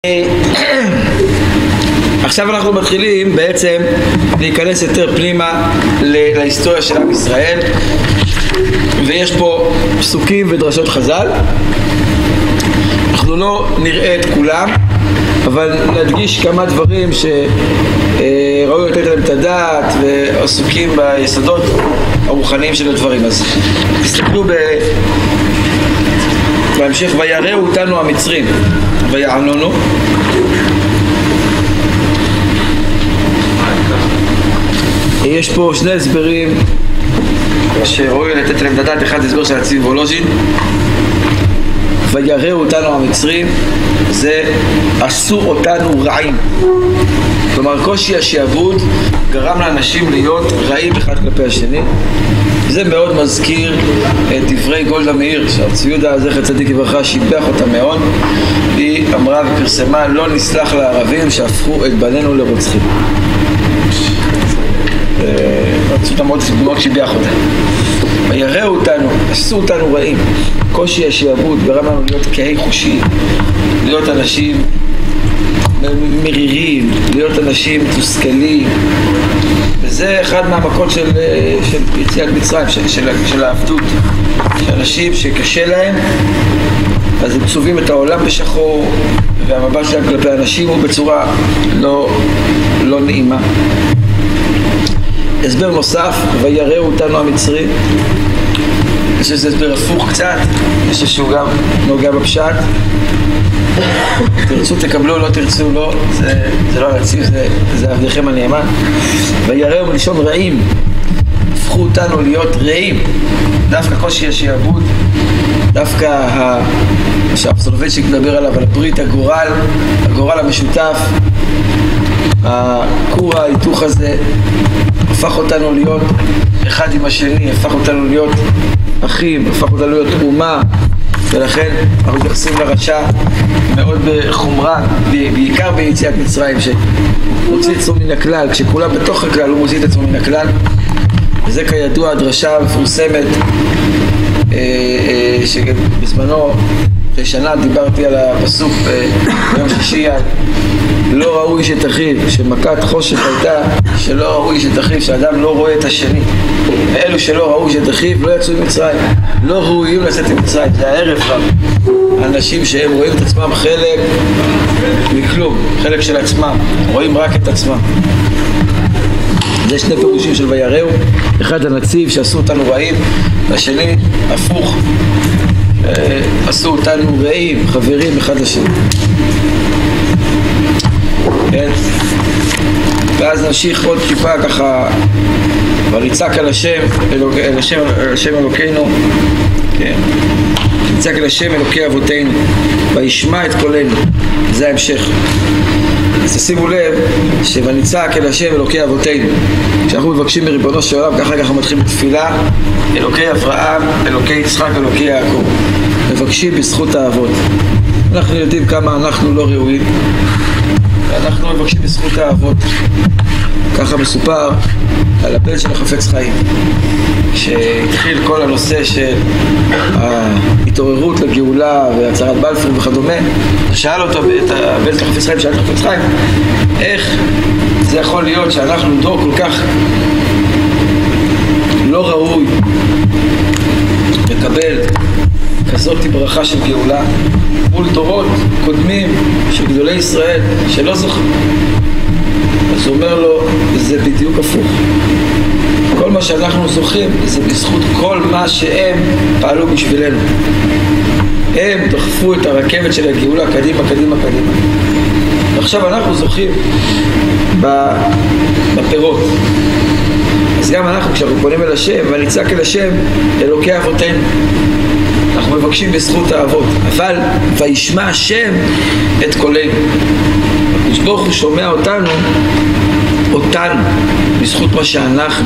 עכשיו אנחנו מתחילים בעצם להיכנס יותר פנימה להיסטוריה של עם ישראל, ויש פה פסוקים ודרשות חז"ל. אנחנו לא נראה את כולם, אבל נדגיש כמה דברים שראוי לתת להם את הדעת ועסוקים ביסודות הרוחניים של הדברים. אז תסתכלו בהמשך, ויראו אותנו המצרים ויענונו. יש פה שני הסברים שראוי לתת להם דעת. אחד הסבר של הציב וולוז'ין, ויראו אותנו המצרים, זה עשו אותנו רעים. כלומר קושי השעבוד גרם לאנשים להיות רעים אחד כלפי השני. זה מאוד מזכיר את דברי גולדה מאיר, שהרב יהודה זכר צדיק לברכה שיבח אותה מאוד. היא אמרה ופרסמה: לא נסלח לערבים שהפכו את בנינו לרוצחים. רצו אותה מאוד שיבח אותה. ויראו אותנו, עשו אותנו רעים. קושי השעבוד גרם לנו להיות קהי חושים, להיות אנשים מרירים, להיות אנשים מתוסכלים. וזה אחד מהמכות של יציאת מצרים, של העבדות. שאנשים שקשה להם, אז הם צובעים את העולם בשחור, והמבט שלהם כלפי האנשים הוא בצורה לא נעימה. הסבר נוסף, ויראו אותנו המצרים. אני חושב שזה הסבר הפוך קצת, אני חושב שהוא גם נוגע בפשט. תרצו תקבלו, לא תרצו לא, זה לא הנציב, זה עבדיכם הנאמן. ויראו מלשון רעים, הפכו אותנו להיות רעים. דווקא קושי השעבוד, דווקא שהפסולובייצ'יק מדבר עליו, על ברית הגורל המשותף, הכור ההיתוך הזה הפך אותנו להיות אחד עם השני, הפך אותנו להיות אחים, הפך אותנו להיות אומה. ולכן אנחנו מתייחסים לרשע מאוד בחומרה, בעיקר ביציאת מצרים, שמוציא את עצמו מן הכלל. כשכולם בתוך הכלל הוא מוציא את עצמו מן הכלל. וזה כידוע הדרשה המפורסמת שבזמנו שנה דיברתי על הפסוק ביום שישי, לא ראוי שתחיו, שמכת חושך הייתה שלא ראוי שתחיו, שאדם לא רואה את השני. ואלו שלא ראוי שתחיו לא יצאו ממצרים, לא ראויים לצאת ממצרים. זה הערב רב, אנשים שהם רואים את עצמם חלק מכלום, חלק של עצמם, רואים רק את עצמם. זה שני פירושים של ויראו, אחד הנציב שעשו אותנו רעים, והשני הפוך, עשו אותנו רעים, חברים אחד לשני. כן? ואז נמשיך עוד טיפה ככה, ונצעק על השם אלוקינו, כן? נצעק על השם אלוקי אבותינו וישמע את קולנו. זה ההמשך. אז תשימו לב שוונצעק אל השם אלוקי אבותינו, כשאנחנו מבקשים מריבונו של עולם, ככה אנחנו מתחילים בתפילה, אלוקי אברהם, אלוקי יצחק, אלוקי יעקב, מבקשים בזכות האבות. אנחנו יודעים כמה אנחנו לא ראויים, ואנחנו מבקשים בזכות האבות. ככה מסופר על הבן של החפץ חיים, שהתחיל כל הנושא של ההתעוררות לגאולה והצהרת בלפור וכדומה. שאל אותו את הבן של החפץ חיים, שאל את החפץ חיים, איך זה יכול להיות שאנחנו דור כל כך לא ראוי לקבל כזאת ברכה של גאולה מול דורות קודמים של גדולי ישראל שלא זוכים? אז הוא אומר לו, זה בדיוק הפוך. כל מה שאנחנו זוכים זה בזכות כל מה שהם פעלו בשבילנו. הם דחפו את הרכבת של הגאולה קדימה, קדימה, קדימה. ועכשיו אנחנו זוכים בפירות. אז גם אנחנו, כשאנחנו פונים אל השם ונצעק אל השם אלוקי אבותינו, אנחנו מבקשים בזכות האבות. אבל וישמע השם את קולנו. ברוך הוא שומע אותנו בזכות מה שאנחנו.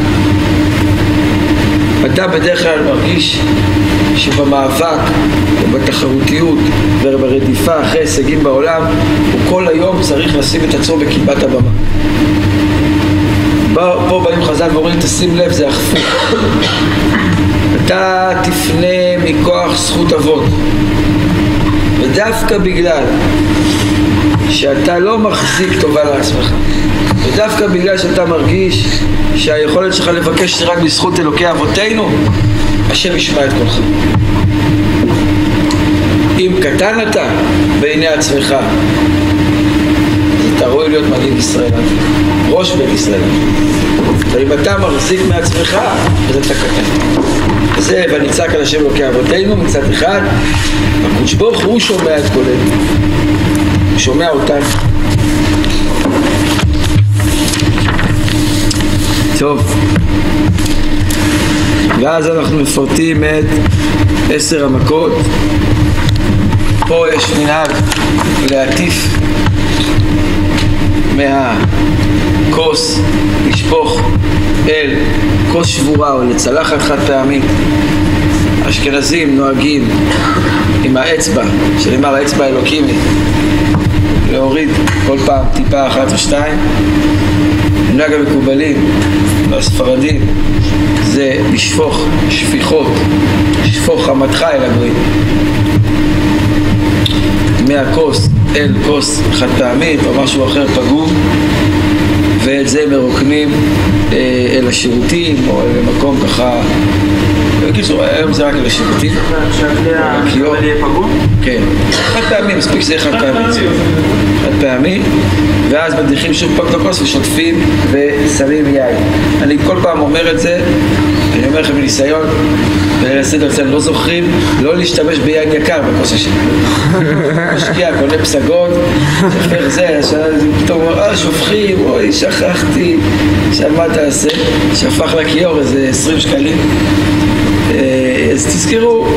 אתה בדרך כלל מרגיש שבמאבק ובתחרותיות וברדיפה אחרי הישגים בעולם הוא כל היום צריך לשים את עצמו בקיבת הבמה. פה באים חז"ל ואומרים, תשים לב, זה הפוך. אתה תפנה מכוח זכות אבות, ודווקא בגלל שאתה לא מחזיק טובה לעצמך, ודווקא בגלל שאתה מרגיש שהיכולת שלך לבקש זה רק בזכות אלוקי אבותינו, השם ישמע את קולך. אם קטן אתה בעיני עצמך, אז אתה רואה להיות מנהיג ישראל, ראש בן ישראל. ואם אתה מחזיק מעצמך, אז אתה קטן. זה ונצעק על השם אלוקי אבותינו מצד אחד, הקדוש ברוך הוא שומע את קולנו, הוא שומע אותנו. טוב, ואז אנחנו מפרטים את 10 המכות. פה יש מנהג להטיף מהכוס, לשפוך אל כוס שבורה או לצלחת חד פעמית. אשכנזים נוהגים עם האצבע, שנאמר האצבע האלוקימית, להוריד כל פעם טיפה אחת או שתיים. מנהג המקובלים והספרדים זה לשפוך שפיכות, לשפוך חמתך אל הגויים, מהכוס אל כוס חד פעמית או משהו אחר פגום, ואת זה מרוקנים אל השירותים או אל מקום ככה. בקיצור, היום זה רק אל השירותים. שהכלי יהיה פגום? כן, חד פעמי, מספיק שזה חד פעמי. חד פעמי, ואז מדיחים שוב פעם את הכוס ושוטפים ושמים יין. אני כל פעם אומר את זה, אני אומר לכם מניסיון, ולסדר אצלנו לא זוכרים, לא להשתמש ביין יקר בכוס השני. משקיע, קונה פסגות, שפך זה, פתאום אומר, שופכים, אוי, שכחתי. עכשיו מה תעשה? שפך לכיור איזה 20 שקלים. אז תזכרו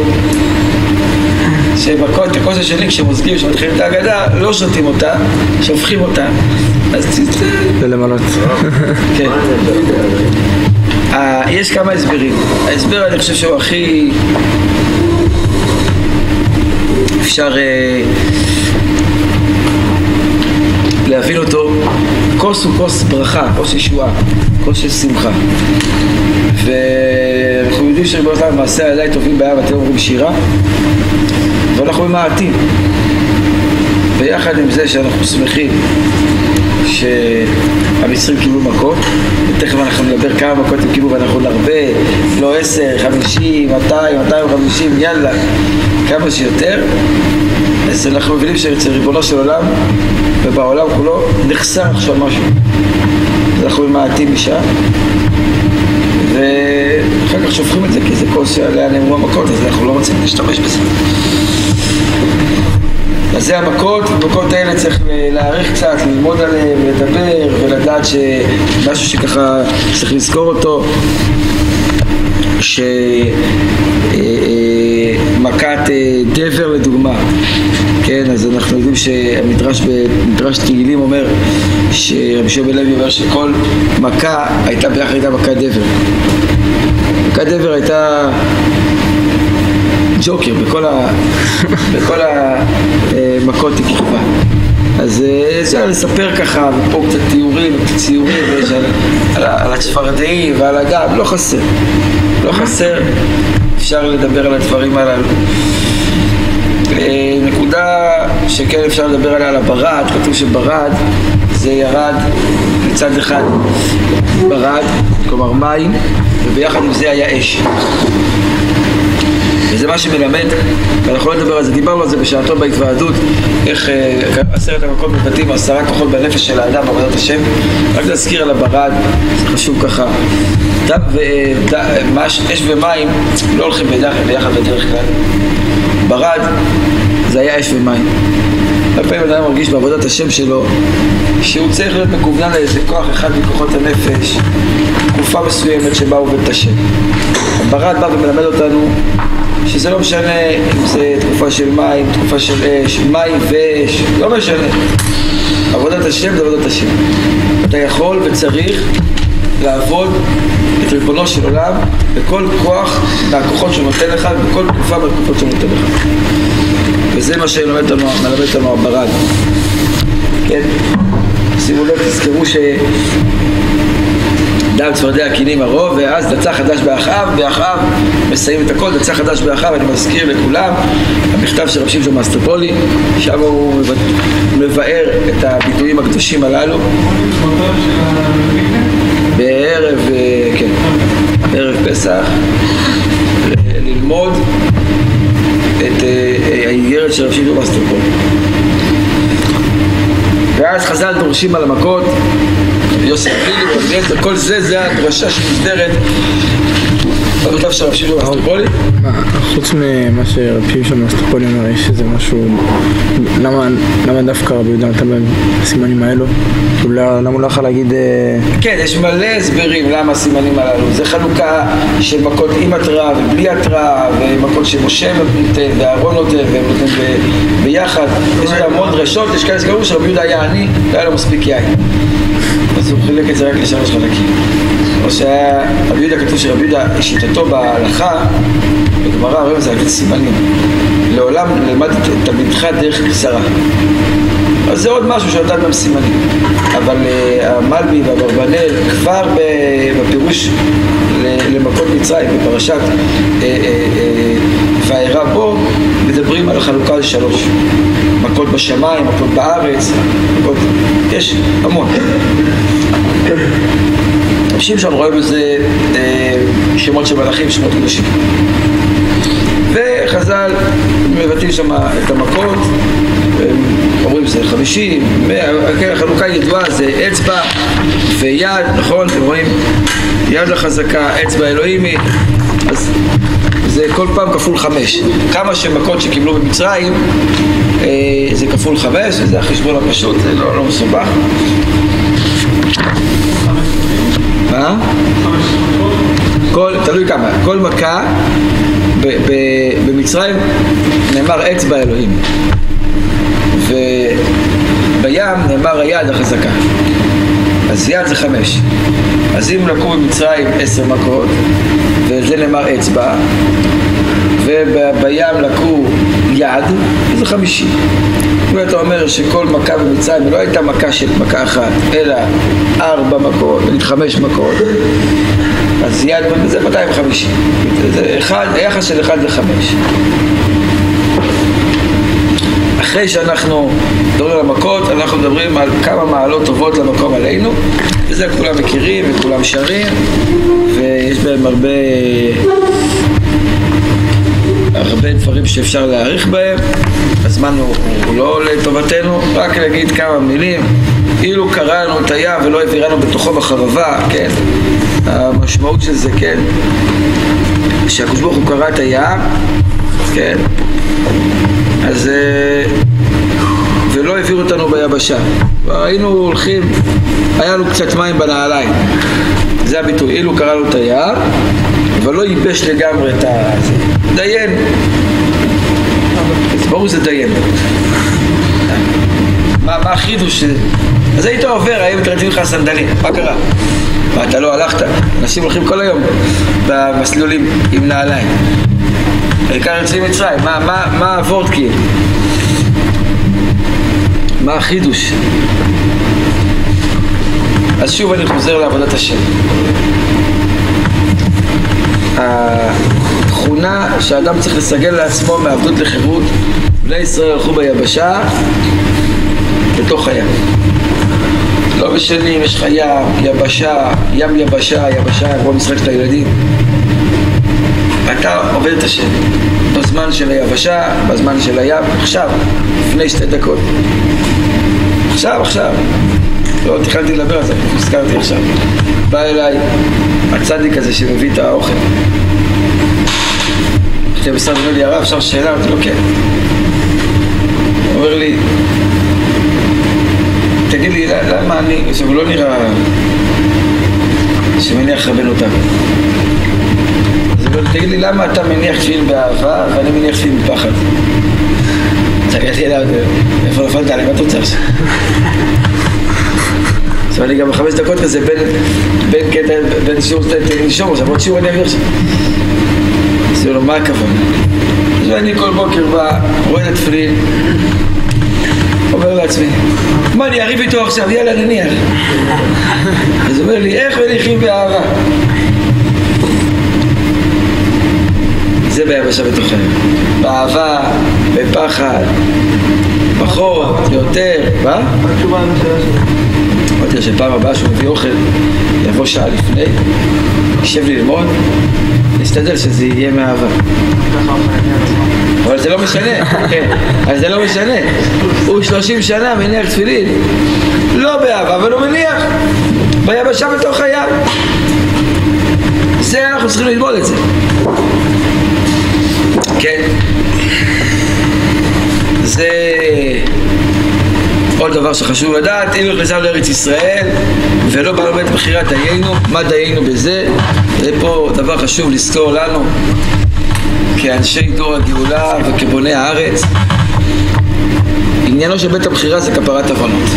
שבקות, הכוס השני כשמוזגים, כשמתחילים את ההגדה, לא שותים אותה, שופכים אותה. אז ולמנות. כן. יש כמה הסברים. ההסבר אני חושב שהוא הכי אפשר להבין אותו. כוס הוא כוס ברכה, כוס ישועה, כוס של שמחה. ואנחנו יודעים שבאותם מעשה עליי טובים באהבה, אתם אומרים שירה, ואנחנו ממעטים. ויחד עם זה שאנחנו שמחים שהמצרים קיבלו מכות, ותכף אנחנו נדבר כמה מכות הם קיבלו, ואנחנו נרבה, לא 10, 50, 200, 250, יאללה, כמה שיותר. אז אנחנו מבינים שאצל ריבונו של עולם ובעולם כולו נחסר עכשיו משהו, אז אנחנו ממעטים משם, ואחר כך שופכים את זה כי זה כוס שעליה נאמרו המכות, אז אנחנו לא רוצים להשתמש בזה. אז זה המכות, ובמכות האלה צריך להעריך קצת, ללמוד עליהם, לדבר ולדעת שמשהו שככה צריך לזכור אותו, שמכת דבר לדוגמה, כן, אז אנחנו יודעים שהמדרש תהילים אומר, שרבי שמעון בן לוי אומר שכל מכה הייתה ביחד הייתה מכת דבר. מכת דבר הייתה ג'וקר בכל המכות תקרבה. אז אפשר לספר ככה, ופה קצת תיאורים וציורים על הצפרדעים ועל הגב, לא חסר, אפשר לדבר על הדברים הללו. נקודה שכן אפשר לדבר עליה, על הברד, כתוב שברד זה ירד מצד אחד ברד, כלומר מים, וביחד עם זה היה אש. וזה מה שמלמד, ואנחנו לא נדבר על זה, דיברנו על זה בשעתו בהתוועדות, איך 10 המכות מבטאים 10 כוחות בנפש של האדם בעבודת השם. רק להזכיר על הברד, זה חשוב ככה. אש ומים לא הולכים ביחד בדרך כלל. ברד זה היה אש ומים. לפעמים אדם מרגיש בעבודת השם שלו שהוא צריך להיות מקוונן לאיזה כוח אחד מכוחות הנפש, תקופה מסוימת שבה הוא עובד את השם. הברד בא ומלמד אותנו שזה לא משנה אם זה תקופה של מים, תקופה של אש, מים ואש, לא משנה. עבודת השם זה עבודת השם. אתה יכול וצריך לעבוד את ריבונו של עולם בכל כוח מהכוחות שהוא נותן לך, בכל תקופה מהתקופות שהוא נותן לך. וזה מה שמלמד אותנו הברד. כן? שימו לב, תזכרו דם צפרדע קינים הרוב, ואז דצה חדש באחאב, באחאב מסיים את הכל, דצה חדש באחאב. אני מזכיר לכולם המכתב של רב שמשון מאסטרופולי, שם הוא מבאר את הביטויים הקדושים הללו. בערב, כן, בערב פסח, ללמוד את האיגרת של רב שמשון מאסטרופולי. ואז חז"ל דורשים על המכות, יוסף פילי, כל זה הדרשה שמוסדרת במכתב של רב שמשון מאסטרופולי. חוץ ממה שרב שמשון מאסטרופולי אומר, יש איזה משהו, למה דווקא רבי יהודה נתן בסימנים האלו? למה הוא לא יכול להגיד... כן, יש מלא הסברים למה הסימנים הללו. זה חלוקה של מכות עם התראה ובלי התראה, ומכות שמשה נותן ואהרון נותן והם נותן ביחד. יש המון דרשות, יש כאלה סגרו שרבי יהודה היה עני, לא היה לו מספיק יין, אז הוא חילק את זה רק לשלוש חלקים. או שרבי יהודה, כתוב שרבי יהודה שיטתו בהלכה, בגמרא רואים זה לתת סימנים. לעולם ללמד את תלמידך דרך קצרה. אז זה עוד משהו שנתן בהם סימנים. אבל המלבי והברבנאל כבר בפירוש למכות מצרים בפרשת ואירע בו מדברים על החלוקה לשלוש: מכות בשמיים, מכות בארץ, מכות... יש המון. רב שמשון רואה בזה שמות של מלאכים, שמות קדושים. וחז"ל מבטאים שם את המכות, אומרים זה 50, 100, החלוקה ידועה, זה אצבע ויד, נכון? אתם רואים? יד החזקה, אצבע אלוהימי, אז זה כל פעם כפול 5. כמה שמכות שקיבלו במצרים, זה כפול 5, זה החשבון הפשוט, זה לא מסובך. מה? תלוי כמה. כל מכה במצרים נאמר אצבע אלוהים, ובים נאמר היד החזקה, אז יד זה 5. אז אם לקחו במצרים 10 מכות וזה נאמר אצבע, ובים לקחו יד, זה 50. ואתה אומר שכל מכה במצרים לא הייתה מכה של מכה אחת, אלא 4 מכות, נגיד 5 מכות, אז יד זה 250. זה היחס של 1 ל-5. אחרי שאנחנו מדברים על המכות, אנחנו מדברים על כמה מעלות טובות למקום עלינו, וזה כולם מכירים וכולם שרים, ויש בהם הרבה דברים שאפשר להעריך בהם. הזמן הוא לא לטובתנו, רק להגיד כמה מילים. אילו קרא לנו את הים ולא העבירנו בתוכו בחרבה, כן? המשמעות של זה, כן? שהקדוש ברוך הוא קרא את הים, כן? אז ולא העביר אותנו ביבשה. היינו הולכים, היה לנו קצת מים בנעליים. זה הביטוי, אילו קרא לנו את הים, אבל לא ייבש לגמרי את זה. דיין. אז ברור זה דיין. מה החידוש? אז היית עובר, היית מתרצים לך סנדלים. מה קרה? מה, אתה לא הלכת? אנשים הולכים כל היום במסלולים עם נעליים. העיקר יוצאים מצרים. מה הוורד כאילו? מה החידוש? אז שוב אני חוזר לעבודת השם. התכונה שהאדם צריך לסגל לעצמו מעבדות לחירות, בני ישראל הלכו ביבשה בתוך הים. לא משנה אם יש לך יבשה, יבשה, כמו משחק של הילדים. אתה עובד את השם בזמן של היבשה, בזמן של הים, עכשיו, לפני 2 דקות. עכשיו. לא תכנתי לדבר על זה, הזכרתי עכשיו. בא אליי הצדיק הזה שמביא את האוכל. כשאתה בסדר אומר לי, הרב, אפשר שאלה? אמרתי לו, כן. הוא אומר לי, תגיד לי, למה אני, הוא לא נראה שמניח רבנותם. אז הוא אומר, תגיד לי, למה אתה מניח תפילין באהבה ואני מניח תפילין בפחד? תגידי אליו, איפה נפלת עלי, מה אתה רוצה עכשיו? אז אני גם 5 דקות כזה בין שיעור נשום, אז עוד שיעור אני אעביר שם. אז הוא אומר, מה הכוונה? אז אני כל בוקר בא, רואה את התפילין, אומר לעצמי, מה אני אריב איתו עכשיו? יאללה נניח. אז הוא אומר לי, איך מניחים באהבה? זה ביבשה בתוכנו, באהבה, בפחד, פחות, יותר, מה? התשובה על השאלה שלך. אמרתי שפעם הבאה שהוא מביא אוכל, יבוא שעה לפני, יישב ללמוד, נשתדל שזה יהיה מאהבה. אבל זה לא משנה, כן, אז זה לא משנה. הוא 30 שנה מניח תפילין, לא באהבה, אבל הוא מניח ביבשה בתוך הים. זה אנחנו צריכים ללמוד את זה. כן, זה עוד דבר שחשוב לדעת. אם נכנסנו לארץ ישראל ולא באנו בית בחירת דיינו, מה דיינו בזה? זה פה דבר חשוב לזכור לנו כאנשי דור הגאולה וכבוני הארץ. עניינו של בית הבחירה זה כפרת עוונות.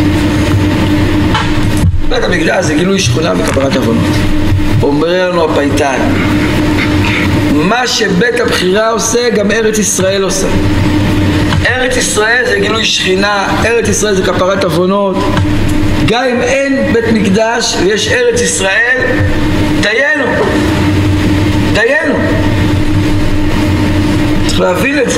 בית המקדש זה גילוי שכונה וכפרת עוונות. אומר לנו הפייטן, מה שבית הבחירה עושה גם ארץ ישראל עושה. ארץ ישראל זה גילוי שכינה, ארץ ישראל זה כפרת עוונות. גם אם אין בית מקדש ויש ארץ ישראל, דיינו, דיינו. צריך להבין את זה.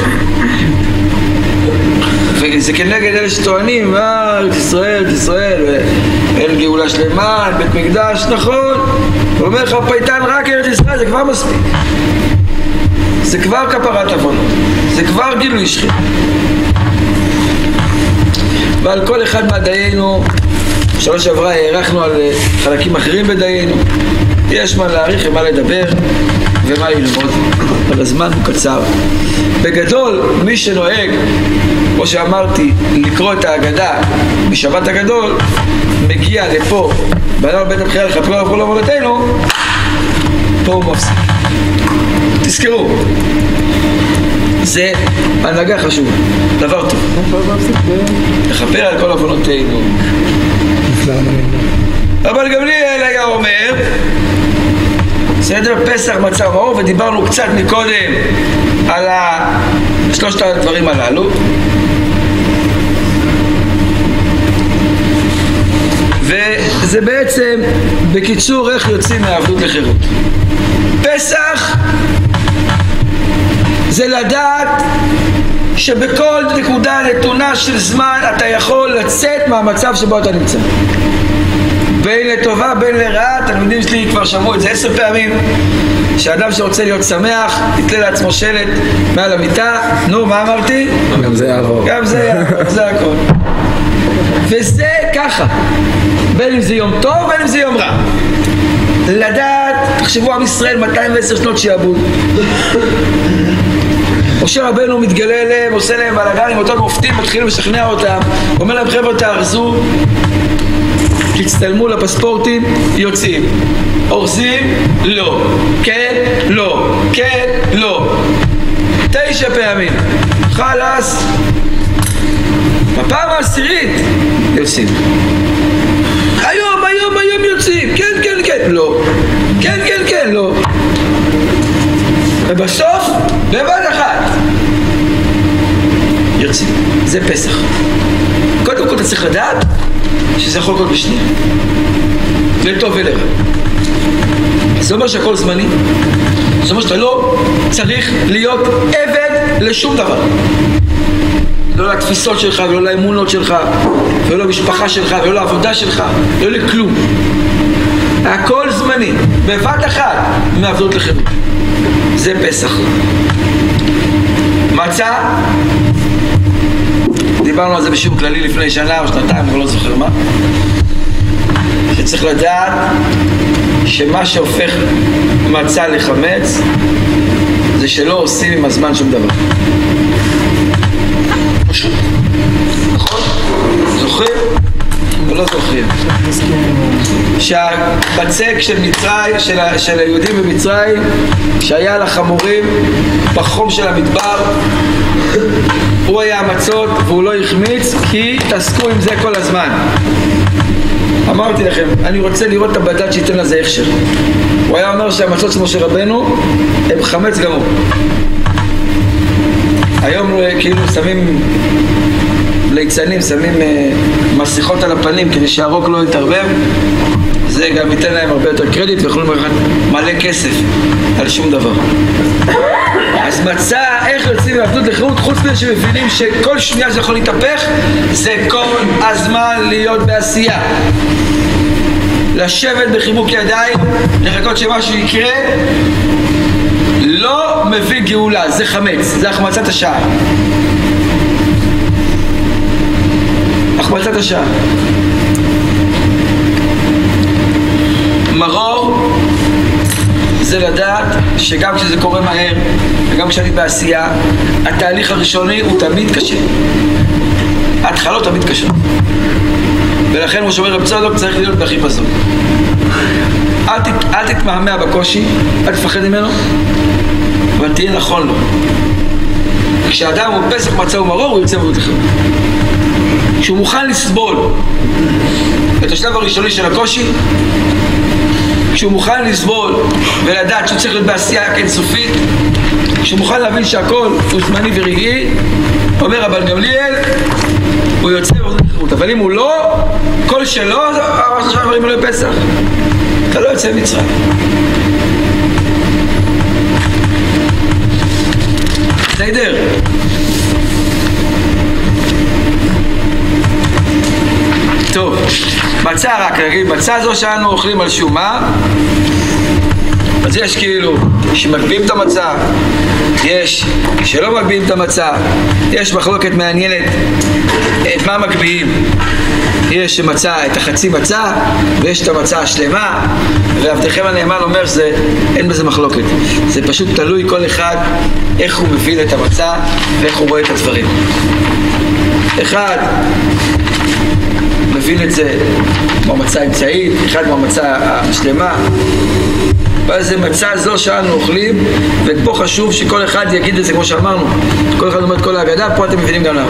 וזה כנגד אלה שטוענים, ארץ ישראל, אין גאולה שלמה, אין בית מקדש, נכון. הוא אומר לך פייטן, רק ארץ ישראל זה כבר מספיק. זה כבר כפרת עוונות, זה כבר גילוי שכינה. ועל כל אחד מהדיינו, בשנה שעברה הערכנו על חלקים אחרים בדיינו. יש מה להעריך ומה לדבר ומה ללמוד, אבל הזמן הוא קצר. בגדול, מי שנוהג, כמו שאמרתי, לקרוא את ההגדה בשבת הגדול, מגיע לפה, בעולם בית הבחירה לכפר על כל עוונותינו, פה הוא מפסיק. תזכרו, זה הנהגה חשובה, דבר טוב. לכפר על כל עוונותינו. אבל גמליאל היה אומר, בסדר, פסח מצה ומאור, ודיברנו קצת מקודם על שלושת הדברים הללו. וזה בעצם בקיצור איך יוצאים מעבדות לחירות. פסח זה לדעת שבכל נקודה נתונה של זמן אתה יכול לצאת מהמצב שבו אתה נמצא, בין לטובה בין לרעה. תלמידים שלי כבר שמעו את זה 10 פעמים, שאדם שרוצה להיות שמח יתלה לעצמו שלט מעל המיטה. נו, מה אמרתי? גם זה יעבור. גם זה יעבור, זה הכל. וזה ככה, בין אם זה יום טוב בין אם זה יום רע. לדעת, תחשבו עם ישראל 210 שנות שיעבוד. משה רבנו מתגלה אליהם, עושה להם בלגן עם אותם מופתים, מתחילים לשכנע אותם, אומר להם חבר'ה תארזו, תצטלמו לפספורטים, יוצאים. אורזים? לא. כן? לא. כן? לא. 9 פעמים. חלאס. בפעם העשירית יוצאים. היום יוצאים. כן, לא. כן, לא. ובסוף, בבת אחת יוצאים. זה פסח. קודם כל אתה צריך לדעת שזה יכול להיות בשנייה, לטוב ולרע. זה אומר שהכל זמני. זה אומר שאתה לא צריך להיות עבד לשום דבר, לא לתפיסות שלך ולא לאמונות שלך ולא למשפחה שלך ולא לעבודה שלך, לא לכלום. הכל זמני, בבת אחת מעבדות לחירות. זה פסח. מצה, דיברנו על זה בשיעור כללי לפני שנה או שנתיים, אבל לא זוכר מה, שצריך לדעת שמה שהופך מצה לחמץ זה שלא עושים עם הזמן שום דבר. פשוט. נכון? זוכרים? או לא זוכרים? שהבצק של מצרים, של היהודים במצרים, שהיה לחמורים בחום של המדבר, הוא היה המצות והוא לא החמיץ, כי תעסקו עם זה כל הזמן. אמרתי לכם, אני רוצה לראות את הבדד שייתן לזה הכשר. הוא היה אומר שהמצות של משה רבנו הם חמץ גמור. היום כאילו שמים ליצנים, שמים מסכות על הפנים כדי שהרוק לא יתערבב. זה גם ייתן להם הרבה יותר קרדיט ויכולים לקחת מלא כסף על שום דבר. אז מצא איך יוצאים מעבדות לחירות, חוץ מזה שמבינים שכל שנייה זה יכול להתהפך, זה כל הזמן להיות בעשייה. לשבת בחיבוק ידיים, לחכות שמשהו יקרה, לא מביא גאולה, זה חמץ, זה החמצת השעה. החמצת השעה. מרור זה לדעת שגם כשזה קורה מהר וגם כשאני בעשייה, התהליך הראשוני הוא תמיד קשה. ההתחלות תמיד קשה. ולכן הוא שאומר רב צדוק צריך להיות בחיפזון. אל תתמהמה בקושי, אל תפחד ממנו, אבל תהיה נכון לו. כשאדם הוא פסח מצא ומרור, הוא יוצא ועוד לחירות. כשהוא מוכן לסבול את השלב הראשוני של הקושי, כשהוא מוכן לסבול ולדעת שהוא צריך להיות בעשייה אינסופית, כשהוא מוכן להבין שהכל הוא זמני ורגעי, אומר רבן גמליאל, הוא יוצא ועוד לחירות. אבל אם הוא לא, כל שלו, עכשיו דברים לא פסח, אתה לא יוצא מצרים. בסדר? טוב, מצה רק, נגיד, מצה זו שאנו אוכלים על שומה, אז יש כאילו שמגביעים את המצה, יש שלא מגביעים את המצה, יש מחלוקת מעניינת את מה מגביעים. יש מצה, את החצי מצה, ויש את המצה השלמה, ועבדכם הנאמן אומר אין בזה מחלוקת. זה פשוט תלוי כל אחד איך הוא מבין את המצה ואיך הוא רואה את הדברים. אחד מבין את זה במצה האמצעית, אחד במצה השלמה, ואז זה מצה זו שאנו אוכלים, ופה חשוב שכל אחד יגיד את זה כמו שאמרנו, כל אחד אומר את כל ההגדה, פה אתם מבינים גם למה.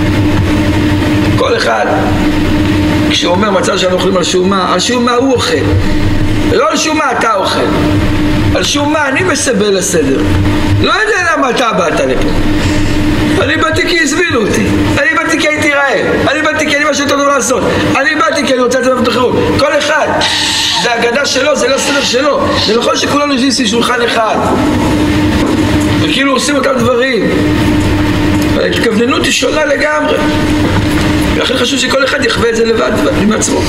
כל אחד כשהוא אומר מצה שאנו אוכלים על שום מה הוא אוכל, לא על שום מה אתה אוכל, על שום מה אני מסבל לסדר. לא יודע למה אתה באת לפה, אני באתי כי הזבילו אותי, אני באתי כי הייתי רעב, אני באתי כי אני משהו יותר טוב לעשות, אני באתי כי אני רוצה לצאת בחירות. כל אחד זה הגדה שלו, זה לא סדר שלו. זה נכון שכולנו יושבים סביב שולחן אחד וכאילו עושים אותם דברים, אבל ההתכווננות היא שונה לגמרי, ולכן חשוב שכל אחד יחווה את זה לבד עם עצמו.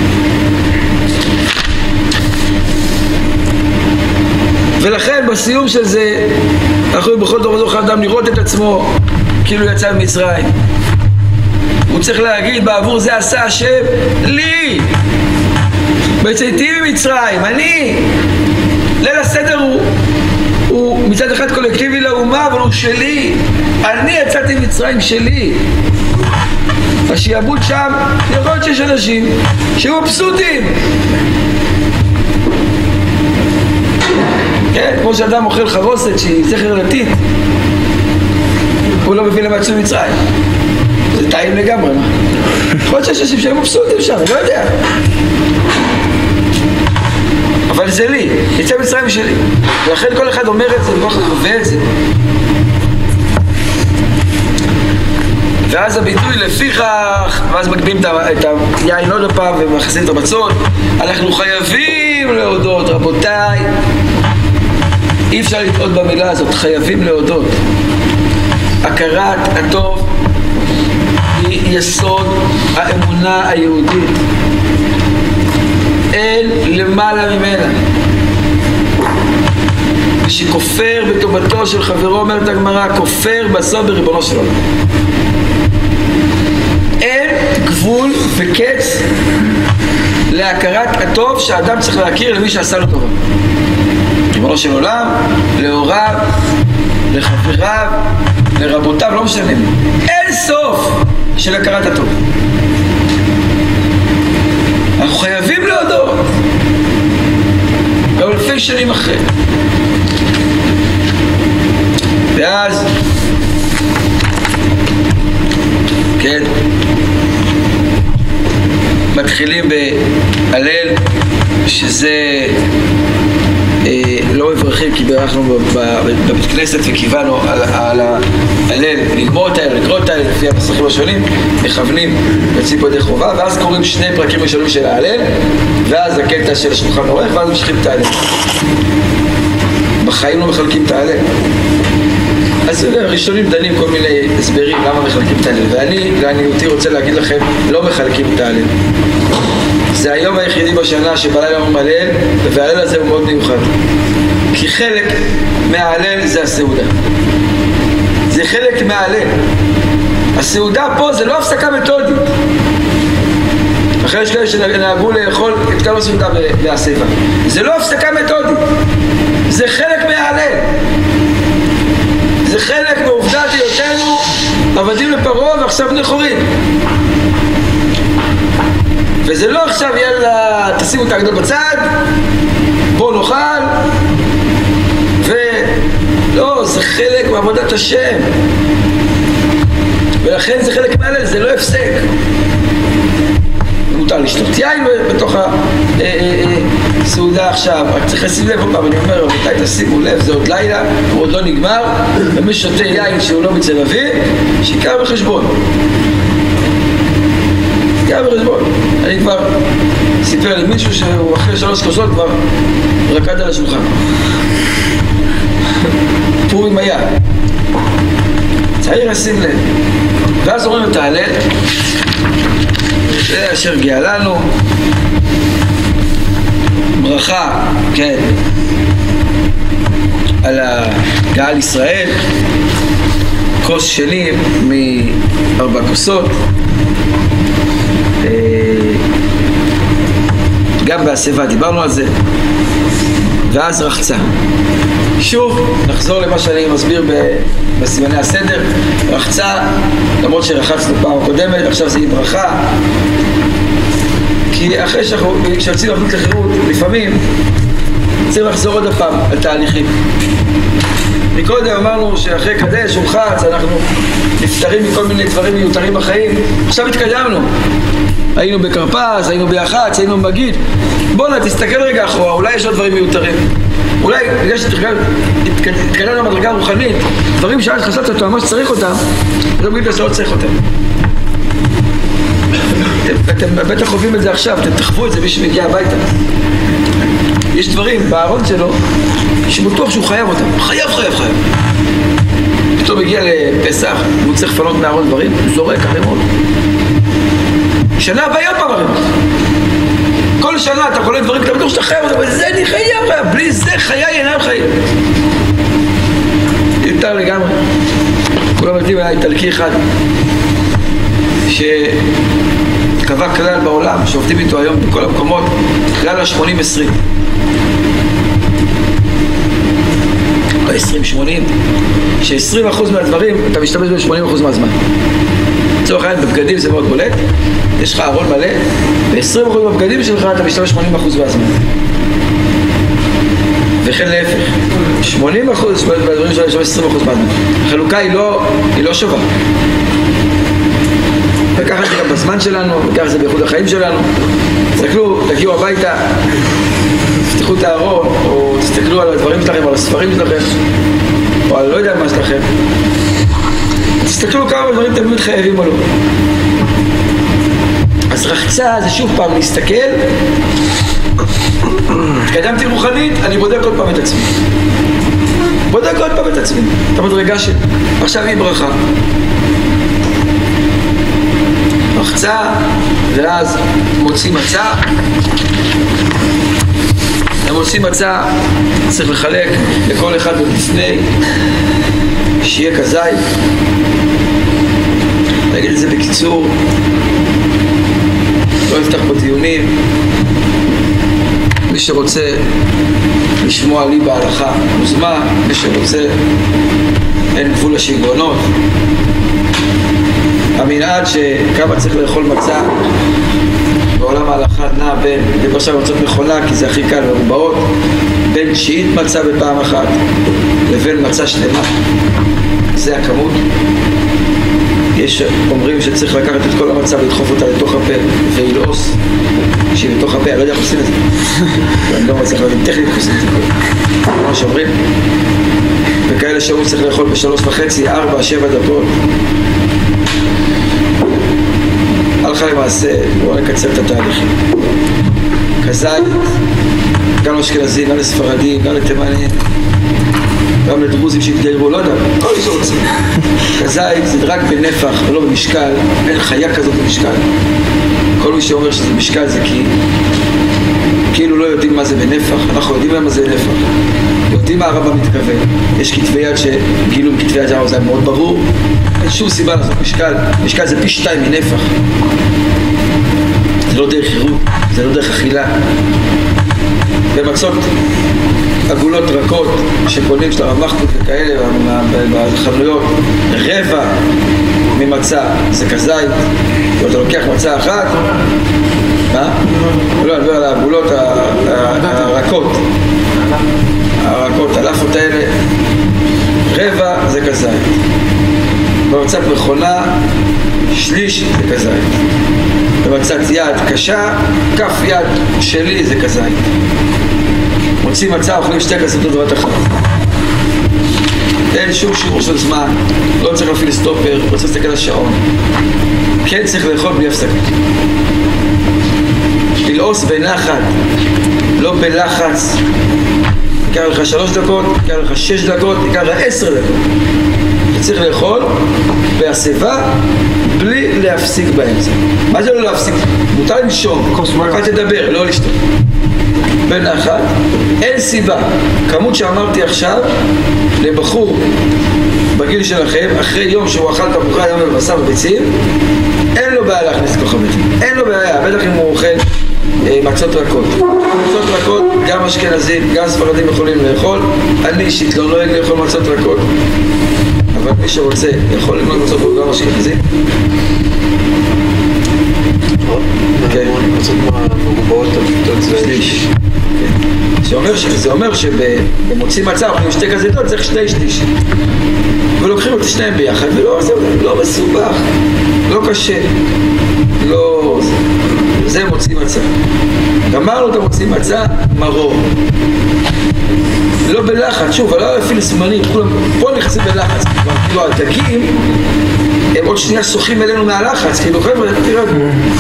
ולכן בסיום של זה אנחנו בכל דור ודור אדם לראות את עצמו כאילו יצא ממצרים. הוא צריך להגיד בעבור זה עשה השם לי בצאתי ממצרים, אני. ליל הסדר הוא מצד אחד קולקטיבי לאומה, אבל הוא שלי. אני יצאתי ממצרים שלי. השיעבוד שם, יכול להיות שיש אנשים שהם מבסוטים, כן, כמו שאדם אוכל חרוסת שהיא זכר דתית, הוא לא מבין למה יצאו ממצרים. זה טעים לגמרי, מה? יכול להיות שיש אנשים שהם מבסוטים שם, אני לא יודע, אבל זה לי, יצא מצרים שלי. ולכן כל אחד אומר את זה, וכל אחד חווה את זה. ואז הביטוי לפיכך, ואז מגבים את היין עוד הפעם ומכניסים את המצות. אנחנו חייבים להודות, רבותיי, אי אפשר לטעות במילה הזאת, חייבים להודות. הכרת הטוב היא יסוד האמונה היהודית, אין למעלה ממנה. ושכופר בטובתו של חברו, אומרת הגמרא, כופר בסוד בריבונו של עולם. אין גבול וקץ להכרת הטוב שהאדם צריך להכיר למי שעשה לו טובה. ריבונו של עולם, להוריו, לחבריו, לרבותיו, לא משנה. אין סוף של הכרת הטוב. אנחנו חייבים להודות גם אלפי שנים אחרי. ואז כן, מתחילים בהלל, שזה לא מברכים כי אנחנו בבית כנסת וקיוונו על ההלל, ללמוד את ההלל, לקרוא את ההלל לפי הפסחים השונים, מכוונים יוצאים פה ידי חובה, ואז קוראים שני פרקים ראשונים של ההלל, ואז הקטע של שולחן ערוך, ואז ממשיכים את ההלל. בחיים לא מחלקים את ההלל. אז ראשונים דנים כל מיני הסברים למה מחלקים את ההלל, ואני לעניותי רוצה להגיד לכם, לא מחלקים את ההלל. זה היום היחידי בשנה שבלילה אומרים הלל, וההלל הזה הוא מאוד מיוחד. כי חלק מההלל זה הסעודה. זה חלק מההלל. הסעודה פה זה לא הפסקה מתודית. אחרי יש כאלה שנהגו לאכול את כל הסעודה והסעבה. זה לא הפסקה מתודית. זה חלק מההלל. זה חלק מעובדת היותנו עבדים לפרעה ועכשיו בני חורין. וזה לא עכשיו יאללה תשימו את ההגדול בצד, בוא נאכל, ולא, זה חלק מעבודת השם, ולכן זה חלק מהלל, זה לא הפסק. מותר לשתות יין בתוך הסעודה עכשיו, רק צריך לשים לב עוד פעם, אני אומר, מתי תשימו לב, זה עוד לילה, הוא עוד לא נגמר, ומי שותה יין שהוא לא מצל אוויר, שיקר בחשבון. שיקר בחשבון. אני כבר סיפר לי מישהו שהוא אחרי 3 כוסות כבר רקד על השולחן. פורים היה. צריך לשים לב. ואז אומרים את ההלל, זה אשר גאה לנו, ברכה, כן, על הגאל ישראל, כוס שני מ4 כוסות, גם בהסבה דיברנו על זה, ואז רחצה. שוב נחזור למה שאני מסביר בסימני הסדר. רחצה, למרות שרחצנו פעם קודמת, עכשיו זה ברכה, כי אחרי שיוצאים לעבוד לחירות, לפעמים צריך לחזור עוד הפעם על תהליכים. מקודם אמרנו שאחרי קדש ורחץ אנחנו נפטרים מכל מיני דברים מיותרים בחיים. עכשיו התקדמנו, היינו בקרפס, היינו ביחץ, היינו במגיד. בואו תסתכל רגע אחורה, אולי יש עוד דברים מיותרים, אולי בגלל שהתקדמנו במדרגה רוחנית, דברים שאז חשבת שאתה ממש צריך אותם, לא בגלל שאתה לא צריך אותם. אתם בטח חווים את זה עכשיו, אתם תחוו את זה מי שמגיע הביתה. יש דברים בארון שלו שבטוח שהוא חייב אותם, חייב. פתאום מגיע לפסח, הוא צריך לפנות מהארון דברים, הוא זורק ערימות. שנה הבאה עוד פעם ערימות. כל שנה אתה קולט דברים, אתה בטוח שאתה חייב אותם, אבל זה אני חייב, בלי זה חיי אינם חיים. יותר לגמרי. כולם יודעים, היה איטלקי אחד שקבע כלל בעולם, שעובדים איתו היום בכל המקומות, כלל ה-80-20. ב-20-80, ש-20% מהדברים אתה משתמש ב-80% מהזמן. לצורך העניין, בבגדים זה מאוד בולט, יש לך ארון מלא, ב-20% מהבגדים שלך אתה משתמש 80% מהזמן. וכן להפך, 80% מהדברים שלך משתמש 20% מהזמן. החלוקה היא לא שווה. וככה זה גם בזמן שלנו, וככה זה באיכות החיים שלנו. תסתכלו, תגיעו הביתה, תפתחו את הארון, או תסתכלו על הדברים שלכם, על הספרים שלכם, או על לא יודע מה שלכם. תסתכלו כמה דברים אתם באמת חייבים או לא. אז רחצה זה שוב פעם להסתכל, התקדמתי רוחנית, אני בודק עוד פעם את עצמי. את המדרגה שלי. עכשיו היא ברכה. רחצה, ואז מוציא מצה. מוציא מצה, צריך לחלק לכל אחד בפני, שיהיה כזית. נגיד את זה בקיצור, לא נפתח פה דיונים. מי שרוצה לשמוע לי בהלכה מוזמן, מי שרוצה, אין גבול לשיגעונות. המנהג שכמה צריך לאכול מצה בעולם ההלכה נע בין, ובשביל מצות מכונה כי זה הכי קל מרובעות, בין 9 מצה בפעם אחת לבין מצה שלמה. זה הכמות. יש אומרים שצריך לקחת את כל המצה ולדחוף אותה לתוך הפה ולעוס שהיא לתוך הפה, אני לא יודע איך עושים את זה. אני לא מצליח להבין טכנית איך עושים את זה. מה שאומרים? וכאלה שהוא צריך לאכול ב3.5, 4, 7 דקות. הלכה למעשה, בואו נקצר את התהליכים. כזית, גם לאשכנזים, גם לספרדים, גם לתימנים, גם לדרוזים שהתגיירו, לא יודע, כל מי שרוצה. כזית זה רק בנפח ולא במשקל, אין חיה כזאת במשקל. כל מי שאומר שזה משקל זה כאילו לא יודעים מה זה בנפח, אנחנו יודעים מה זה בנפח. יודעים מה הרב מתכוון. יש כתבי יד שגילו בכתבי יד זה מאוד ברור, אין שום סיבה לעשות משקל. משקל זה פי 2 מנפח. זה לא דרך חירות, זה לא דרך אכילה. במצות עגולות רכות שקונים של הרב מחמוד וכאלה בחנויות, רבע ממצה זה כזית. ואתה לוקח מצה אחת, מה? לא, אני מדבר על העגולות הרכות, הלפות האלה, רבע זה כזית. במצת מכונה, שליש זה כזית. במצת יד קשה, כף יד שלי זה כזית. מוצאים מצה, אוכלים 2 כזיתות בבת אחת. אין שום שיעור של זמן, לא צריך להפעיל סטופר, לא צריך להסתכל על השעון. כן צריך לאכול בלי הפסקה. ללעוס בנחת, לא בלחץ. יקר לך 3 דקות, יקר לך 6 דקות, יקר לך 10 דקות. צריך לאכול בהסבה בלי להפסיק באמצע. מה זה לא להפסיק? מותר לנשום, רק תדבר, לא לשתות. בנחת, אין סיבה. כמות שאמרתי עכשיו לבחור בגיל שלכם, אחרי יום שהוא אכל תפוחי אדמה ובשר וביצים, אין לו בעיה להכניס לתוך הביצים. אין לו בעיה, בטח אם הוא אוכל מצות רכות. מצות רכות, גם אשכנזים, גם ספרדים יכולים לאכול. אני אישית לא נוהג לאכול מצות רכות, אבל מי שרוצה יכול ללמוד מצות רכות גם אשכנזים. כן. מצות מרובעות, שליש. זה אומר שבמוצאים מצה אוכלים 2 כזיתות צריך 2 שליש. ולוקחים את שניהם ביחד, ולא לא מסובך, לא קשה, לא... זה מוצאים מצה. גמרנו את המוצאים מצה, מרור. לא בלחץ, שוב, לא אפילו סימנים, כולם פה נכנסים בלחץ. כאילו הדגים, הם עוד שנייה שוחים אלינו מהלחץ, כאילו חבר'ה, תירגעו.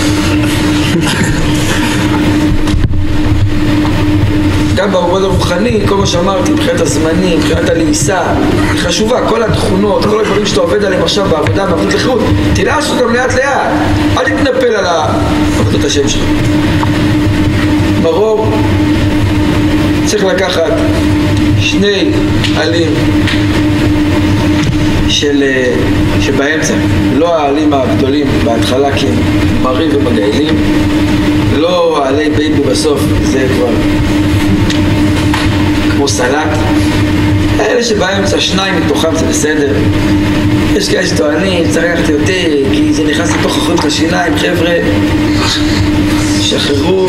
גם בעבוד הרוחני, כל מה שאמרתי, מבחינת הזמנים, מבחינת הלעיסה, היא חשובה, כל התכונות, כל הדברים שאתה עובד עליהם עכשיו בעבודה, בעבודת לחירות, תלעש אותם לאט לאט, אל תתנפל על עבודת השם שלך. מרור, צריך לקחת 2 עלים שבאמצע, לא העלים הגדולים בהתחלה כי הם מרים ומגעילים, לא העלי בייבי בסוף, זה כבר כמו סלט. אלה שבאמצע 2 מתוכם זה בסדר. יש כאלה שטוענים, צריך לקחת יותר כי זה נכנס לתוך החוט לשיניים, חבר'ה, שחררו.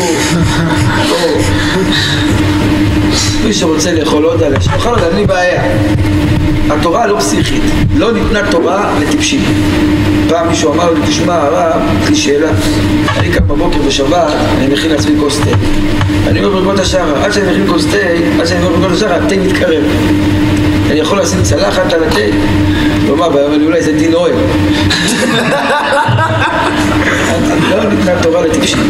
מי שרוצה לאכול עוד עליה, שאוכל עוד, אין לי בעיה. התורה לא פסיכית, לא ניתנה תורה לטיפשים. פעם מישהו אמר לי, תשמע הרב, יש לי שאלה, אני קם בבוקר בשבת, אני מכין לעצמי כוס תה. אני אומר ברכות השחר, עד שאני מכין כוס תה, עד שאני אומר ברכות השחר, התה מתקרב. אני יכול לשים צלחת על התה? הוא אמר, אבל אולי זה דין אוהל. לא ניתנה תורה לטיפשים.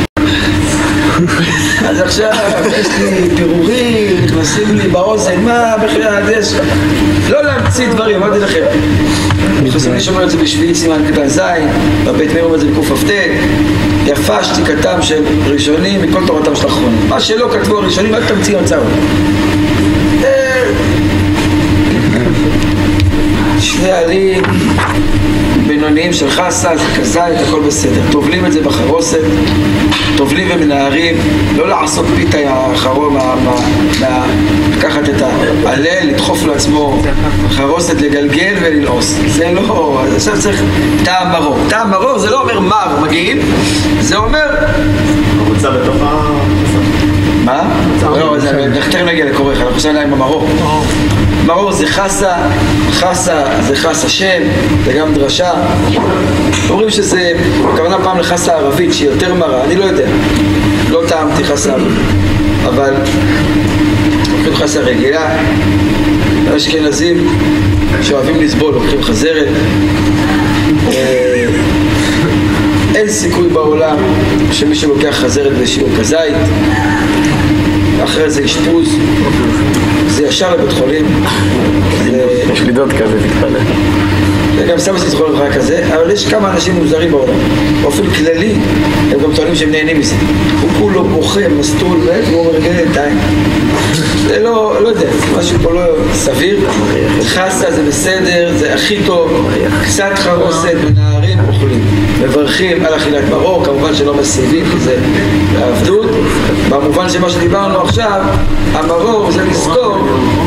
אז עכשיו יש לי פירורים, נכנסים לי באוזן, מה בכלל יש? לא להמציא דברים, אמרתי לכם. נכנסים לי שומר את זה בשביעית סימן קטן זין, בבית מאיר אומר את זה בקוף פ"ט, יפה שתיקתם של ראשונים מכל תורתם של אחרונים. מה שלא כתבו הראשונים, אל תמציא המצאות. 2 עלים בינוניים של חסה, זה כזית, הכל בסדר. טובלים את זה בחרוסת, טובלים ומנערים, לא לעשות פיתה האחרון, לקחת את העלה, לדחוף לעצמו חרוסת, לגלגל וללעוס. זה לא, אז עכשיו צריך טעם מרור. טעם מרור זה לא אומר מר, מגיעים, זה אומר... המצה בתוך מה? לא, תכף נגיע לכורך, אנחנו עושים עדיין במרור. מרור זה חסה, חסה זה חס השם, זה גם דרשה. אומרים שזה, הכוונה פעם לחסה ערבית שהיא יותר מרה, אני לא יודע, לא טעמתי חסה ערבית, אבל לוקחים חסה רגילה, אשכנזים שאוהבים לסבול, לוקחים חזרת. אין סיכוי בעולם שמי שלוקח חזרת בשיעור כזית, אחרי זה אשפוז, זה ישר לבית חולים. יש לי דוד כזה, תתפלא. גם סתם עשיתי זכור לך כזה, אבל יש כמה אנשים מוזרים בעולם. באופן כללי, הם גם טוענים שהם נהנים מזה. הוא כולו בוכה, מסטול, והוא מרגל עיניים. זה לא יודע, משהו פה לא סביר. חסה זה בסדר, זה הכי טוב. קצת חרוסת, מנערים, אוכלים. מברכים על אכילת מרור, כמובן שלא מסיבים, כי זה העבדות. במובן שמה שדיברנו עכשיו, המרור זה לזכור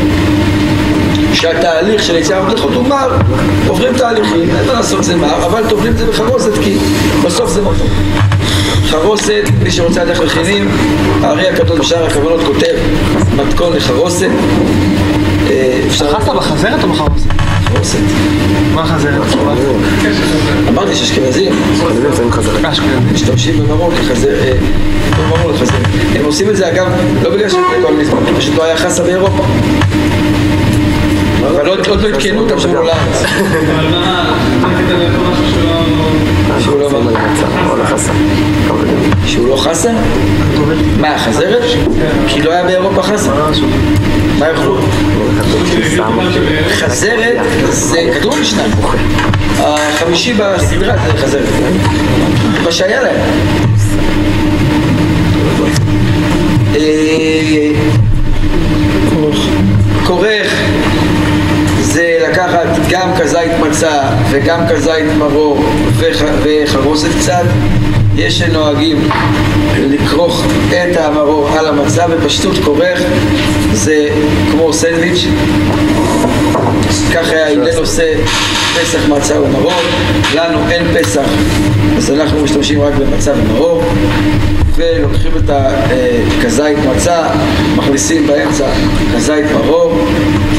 שהתהליך של יציאה מהמלכות הוא מר, עוברים תהליכים, אין מה לעשות זה מר, אבל טובלים את זה בחרוסת כי בסוף זה מתוק. חרוסת, מי שרוצה לדעת מכינים, הארי הקדוש בשער הכוונות כותב מתכון לחרוסת. אכלת בחזרת או בחרוסת? חרוסת. מה חזרת? אמרתי שאשכנזים משתמשים במרור לחזרת. הם עושים את זה אגב, לא בגלל שכל מזמן, פשוט לא היה חסה באירופה. אבל עוד לא התקנו אותם שבו לארץ. אבל מה, אתה לאכול משהו שהוא לא חסה. שהוא לא חסה? מה, חזרת? כי לא היה באירופה חסה. מה יאכלו? חזרת זה כתוב משנה. החמישי בסדרה זה חזרת. מה שהיה להם. כורך זה לקחת גם כזית מצה וגם כזית מרור וחרוסת קצת. יש שנוהגים לקרוך את המרור על המצה, בפשטות כורך זה כמו סנדוויץ'. ככה היה עושה פסח מצה ומרור. לנו אין פסח אז אנחנו משתמשים רק במצה ומרור, ולוקחים את הכזית מצה, מכניסים באמצע כזית מרור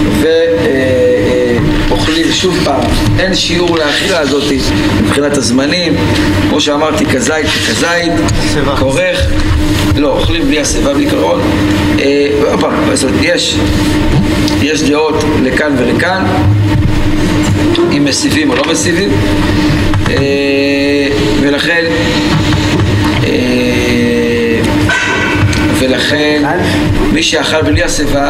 ואוכלים שוב פעם. אין שיעור לאכילה הזאת מבחינת הזמנים, כמו שאמרתי, כזית ככזית, כורך, לא, אוכלים בלי הסיבה, בלי קרון. יש דעות לכאן ולכאן, אם מסיבים או לא מסיבים, ולכן מי שאכל בלי הסיבה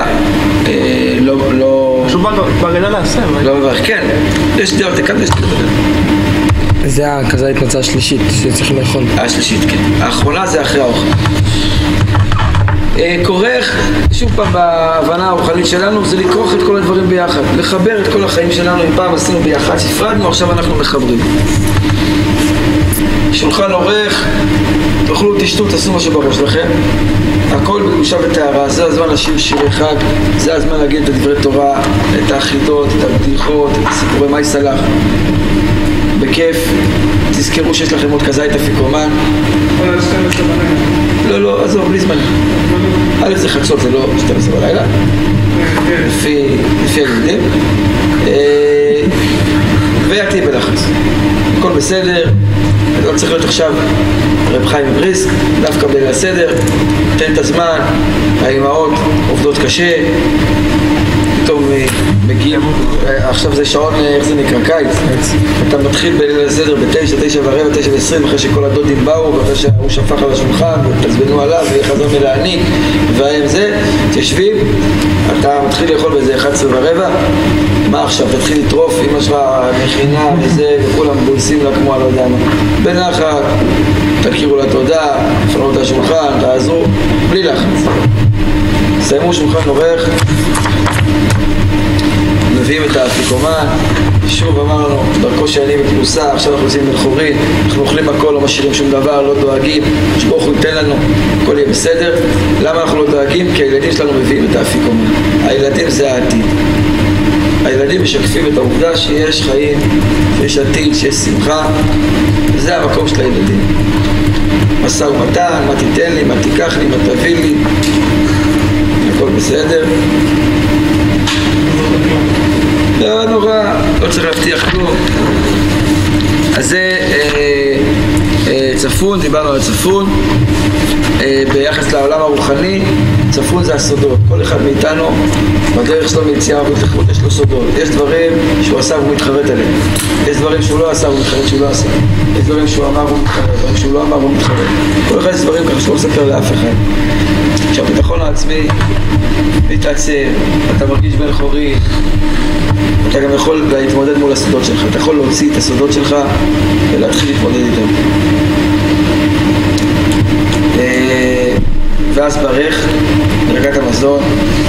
לא משהו בגדל לעשה, לא מברך, כן, יש דעות לכאן ויש דעות לכאן. זה הכזית מצה השלישית שצריך לאכול. השלישית, כן. האחרונה זה אחרי האוכל. כורך, שוב פעם בהבנה הרוחנית שלנו, זה לכרוך את כל הדברים ביחד, לחבר את כל החיים שלנו. אם פעם עשינו ביחד, ספרדנו, עכשיו אנחנו מחברים. שולחן עורך, תאכלו, תשתו, תעשו מה שבראש לכם. הכל בקדושה וטהרה. זה הזמן לשיר שירי חג, זה הזמן להגיד את דברי תורה, את האחידות, את הבדיחות, את סיפורי מאי סלח. בכיף. תזכרו שיש לכם עוד כזית אפיקומן. לא, עזוב, בלי זמן. א' זה חצות, זה לא 12 בלילה, לפי הילדים. ויעתי בלחץ, הכל בסדר. לא צריך להיות עכשיו רב חיים מבריסק, דווקא בליל הסדר. תן את הזמן, האימהות עובדות קשה, פתאום מגיעים, עכשיו זה שעון, איך זה נקרא? קיץ. אתה מתחיל בליל הסדר ב-9, 9:15, 9:20, אחרי שכל הדודים באו, ואחרי שהוא שפך על השולחן ותזבנו עליו ויחזור מלהעניק והם זה, תשבים, אתה מתחיל לאכול באיזה 11:15. מה עכשיו? תתחיל לטרוף, אמא שלך מכינה וזה, וכולם בולסים לה כמו, לא יודע מה, בנחת, תכירו לה תודה, פנו את השולחן, תעזרו, בלי לחץ. סיימו שולחן עורך, מביאים את האפיקומן. שוב אמרנו, דרכו שאני בפלוסה, עכשיו אנחנו עושים מלחורית, אנחנו אוכלים הכל, לא משאירים שום דבר, לא דואגים, שברוך הוא ייתן לנו, הכל יהיה בסדר. למה אנחנו לא דואגים? כי הילדים שלנו מביאים את האפיקומן. הילדים זה העתיד. הילדים משקפים את העובדה שיש חיים, שיש עתיד, שיש שמחה, וזה המקום של הילדים. משא ומתן, מה תיתן לי, מה תיקח לי, מה תביא לי, הכל בסדר. לא נורא, לא צריך להבטיח כלום. אז זה צפון, דיברנו על צפון. ביחס לעולם הרוחני, צפון זה הסודות. כל אחד מאיתנו בדרך שלו מיציאה ובהתלכות יש לו סודות. יש דברים שהוא עשה והוא מתחרט עליהם, יש דברים שהוא לא עשה והוא מתחרט שהוא לא עשה, יש דברים שהוא אמר והוא מתחרט, דברים שהוא לא אמר והוא מתחרט. כל אחד יש דברים ככה שלא מספר לאף אחד. כשהביטחון העצמי מתעצם, אתה מרגיש בן חורי, אתה גם יכול להתמודד מול הסודות שלך, אתה יכול להוציא את הסודות שלך ולהתחיל להתמודד איתם. ואז ברך, ברכת המזון,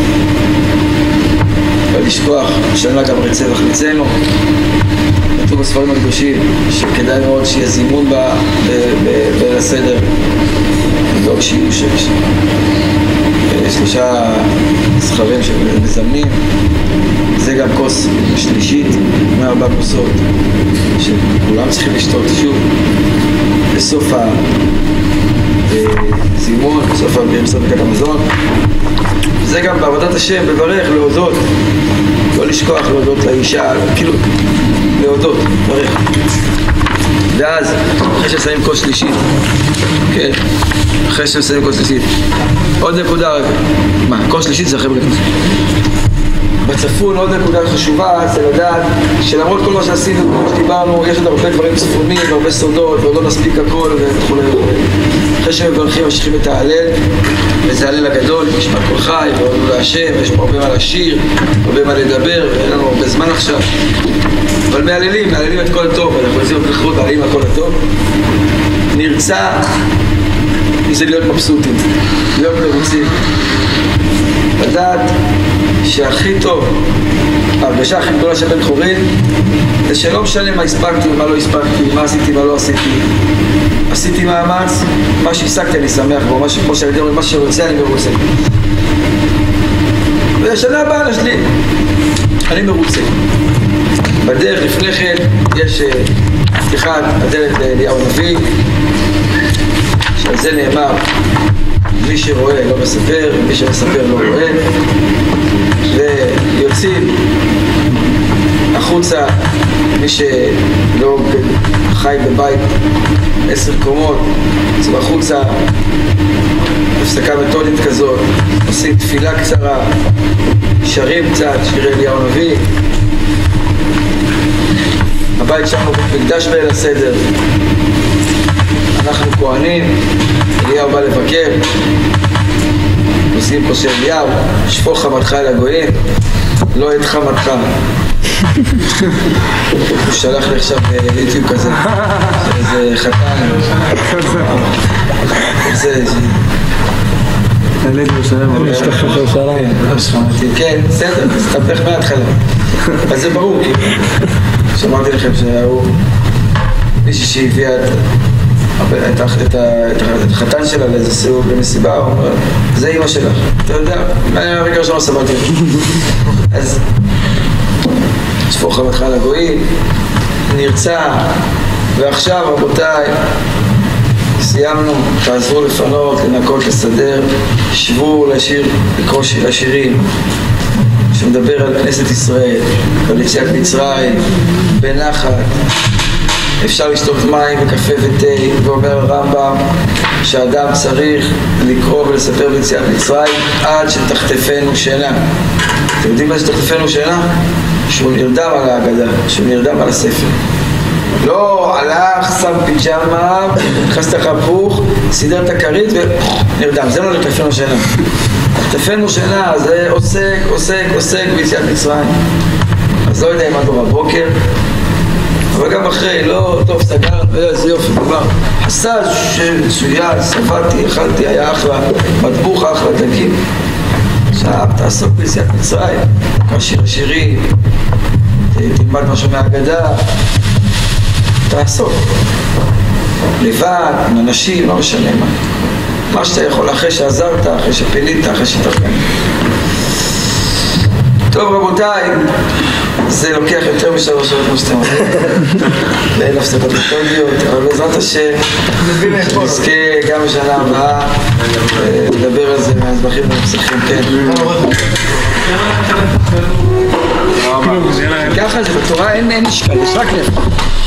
ולשכוח, שנה גם רצה וחליצנו. כתוב בספרים הקדושים שכדאי מאוד שיהיה זימון בין הסדר, לדאוג שיהיו שלושה סחרים שמזמנים. זה גם כוס שלישית מ4 כוסות שכולם צריכים לשתות שוב בסוף זימון, בסוף ברכת המזון. זה גם בעבודת השם, בברך, להודות, לא לשכוח להודות לאישה, כאילו להודות, ברך. ואז אחרי ששמים כוס שלישית, כן, אחרי ששמים כוס שלישית, עוד נקודה רגע, מה, כוס שלישית זה אחרי ברכת המזון. בצפון עוד נקודה חשובה זה לדעת שלמרות כל מה שעשינו, כמו שדיברנו, יש עוד הרבה דברים צפונים והרבה סודות ועוד לא נספיק הכל וכו'. אחרי שמברכים ממשיכים את ההלל, וזה הלל הגדול, משמע כל חי ועודו להשם, ויש פה הרבה מה לשיר, הרבה מה לדבר, ואין לנו הרבה זמן עכשיו. אבל מהללים את כל הטוב, אנחנו עושים ברכות מעלים על כל הטוב. נרצה זה להיות מבסוטים, להיות מרוצים. לדעת שהכי טוב, ההרגשה הכי גדולה של בן חורין זה שלא משנה מה הספקתי ומה לא הספקתי, מה עשיתי ומה לא עשיתי. עשיתי מאמץ, מה שהפסקתי אני שמח בו, כמו שאני אומר, מה שרוצה אני מרוצה. ובשנה הבאה נשלים, אני מרוצה. בדרך לפני כן יש פתיחת הדלת לאליהו הנביא, שעל זה נאמר מי שרואה לא מספר, מי שמספר לא רואה. ויוצאים החוצה, מי שלא חי בבית 10 קומות, יוצאים החוצה, הפסקה מתודית כזאת, עושים תפילה קצרה, שרים קצת, שירי אליהו הנביא. הבית שלנו מקדש בליל הסדר, אנחנו כהנים, אליהו בא לבקר, עושים פה של אליהו, שפוך חמתך אל הגויים, לא את חמתך. הוא שלח לי עכשיו ליוטיוב כזה, איזה חתן, זה תלד ירושלים, יש לך ירושלים. כן, בסדר, תסתפך מההתחלה. אז זה ברור, כי שמעתי לכם שהיו מישהי שהביאה את החתן שלה לאיזה סיור במסיבה, הוא אומר, זה אמא שלך, אתה יודע, הרגע ראשון לא סבלתי. אז שפוך חמתך לגויים, נרצה, ועכשיו רבותיי, סיימנו, תעזרו לפנות, לנקות, לסדר, שבו לקרוא לשירים שמדבר על כנסת ישראל, על יציאת מצרים, בנחת. אפשר לשתות מים וקפה ותה, ואומר הרמב"ם שהאדם צריך לקרוא ולספר ביציאת מצרים עד שתחטפנו שינה. אתם יודעים מה שתחטפנו שינה? שהוא נרדם על ההגדה, שהוא נרדם על הספר. לא הלך, שם פיג'מה, נכנס את החפוך, סידר את הכרית ונרדם. זה לא תחטפנו שינה. תחטפנו שינה זה עוסק ביציאת מצרים. אז לא יודע אם עד בבוקר, אבל גם אחרי, לא, טוב, סגר, איזה יופי, דבר. חסד שצוין, סבלתי, אכלתי, היה אחלה, מטבוך אחלה, דגים. עכשיו, תעסוק ביציאת מצרים, כשיר שירים, תלמד משהו מהאגדה, תעסוק. לבד, עם אנשים, לא משנה מה. מה שאתה יכול, אחרי שעזרת, אחרי שפינית, אחרי שתפנית. טוב, רבותיי, זה לוקח יותר מ3 שעות כמו שאתם אומרים, ואין הפסקות ליטורגיות, אבל בעזרת השם נזכה גם בשנה הבאה לדבר על זה מהזבחים ומפסחים, כן. ככה זה בתורה אין משקל, יש רק נפש.